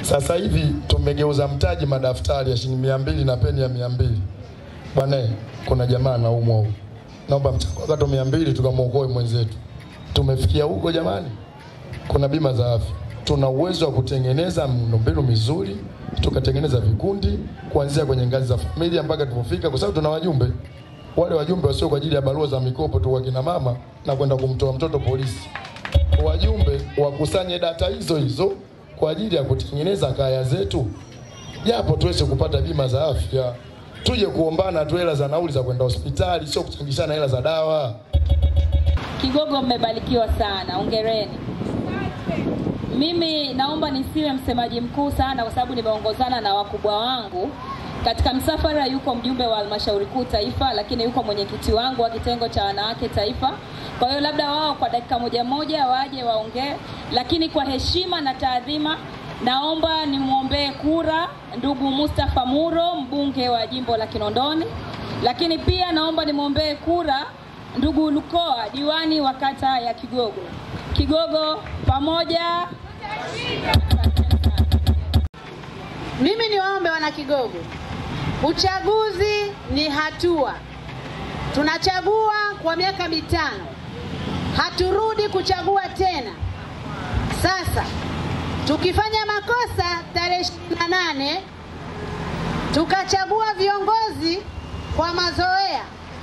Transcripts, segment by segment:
Sasa hivi tumegeuza mtaji madaftari ya shilingi 200 na peni ya 200. Bwana, kuna jamaa anaumwa huko. Naomba mchango wako 200 tukamuokoe mwenzetu. Tumefikia huko jamani. Kuna bima za afya. Tuna uwezo wa kutengeneza miundombinu mizuri, tukatengeneza vikundi kuanzia kwenye ngazi za familia mpaka tulipofika, kwa sababu tuna wajumbe. Wale wajumbe wasio kwa ajili ya barua za mikopo tu, wakina mama na kwenda kumtoa mtoto polisi. Wajumbe wakusanye data hizo kwa ajili ya kutengeneza kaya zetu, japo tuweze kupata bima za afya. Tuje kuombana tu hela za nauli za kwenda hospitali, sio kuchangishana hela za dawa. Kigogo, mmebarikiwa sana, hongereni. Mimi naomba nisiwe msemaji mkuu sana kwa sababu nimeongozana na wakubwa wangu. Katika msafara yuko mjumbe wa halmashauri kuu taifa, lakini yuko mwenyekiti wangu wa kitengo cha wanawake taifa. Kwa hiyo labda wao kwa dakika moja waje waongee, lakini kwa heshima na taadhima naomba nimuombee kura ndugu Mustafa Muro, mbunge wa jimbo la Kinondoni. Lakini pia naomba nimuombee kura ndugu Lukoa, diwani wa kata ya Kigogo. Kigogo pamoja. Mimi niwaombe wana Kigogo, uchaguzi ni hatua. Tunachagua kwa miaka 5. Haturudi kuchagua tena. Sasa tukifanya makosa tarehe 28 tukachagua viongozi kwa mazoea,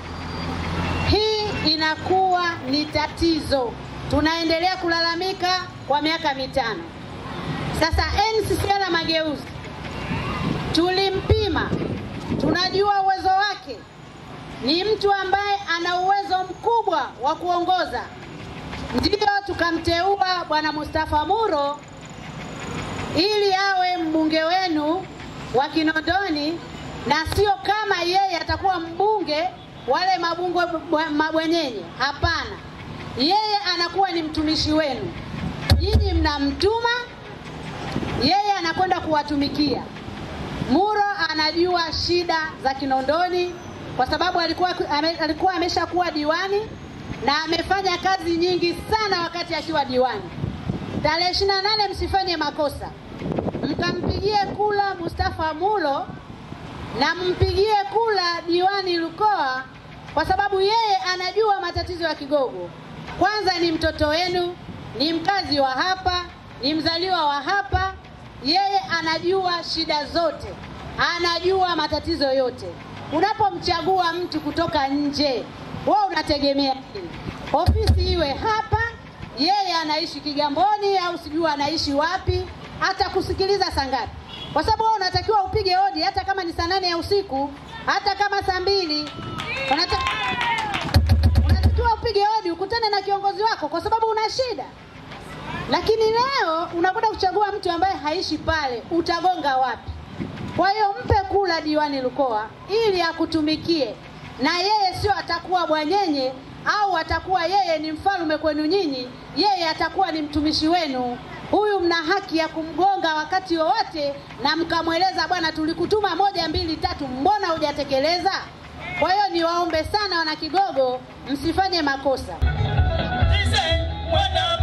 hii inakuwa ni tatizo. Tunaendelea kulalamika kwa miaka 5. Sasa NCCRMageuzi tulimpima, tunajua uwezo wake. Ni mtu ambaye ana uwezo mkubwa wa kuongoza. Ndio tukamteua bwana Mustafa Muro ili awe mbunge wenu wa Kinondoni, na sio kama yeye atakuwa mbunge wale mabwenyenye. Hapana. Yeye anakuwa ni mtumishi wenu. Nyinyi mnamtuma, yeye anakwenda kuwatumikia. Muro anajua shida za Kinondoni kwa sababu alikuwa ameshakuwa diwani na amefanya kazi nyingi sana wakati akiwa diwani. Tarehe 28 msifanye makosa. Mkampigie kula Mustafa Muro na mpigie kula diwani Lukoa, kwa sababu yeye anajua matatizo ya Kigogo. Kwanza ni mtoto wenu, ni mkazi wa hapa, ni mzaliwa wa hapa. Yeye anajua shida zote, anajua matatizo yote. Unapomchagua mtu kutoka nje, wewe unategemea nini? Ofisi iwe hapa, yeye anaishi Kigamboni au sijui anaishi wapi, hata kusikiliza saa ngapi? Kwa sababu wewe unatakiwa upige hodi hata kama ni saa 8 ya usiku, hata kama saa 2. Unatakiwa upige hodi ukutane na kiongozi wako kwa sababu una shida. Lakini leo unakwenda kuchagua mtu ambaye haishi pale, utagonga wapi? Kwa hiyo mpe kula diwani Lukoa ili akutumikie, na yeye sio atakuwa bwanyenye au atakuwa yeye ni mfalme kwenu nyinyi. Yeye atakuwa ni mtumishi wenu. Huyu mna haki ya kumgonga wakati wowote na mkamweleza, bwana tulikutuma 1 2 3, mbona hujatekeleza? Kwa hiyo niwaombe sana wana Kigogo, msifanye makosa.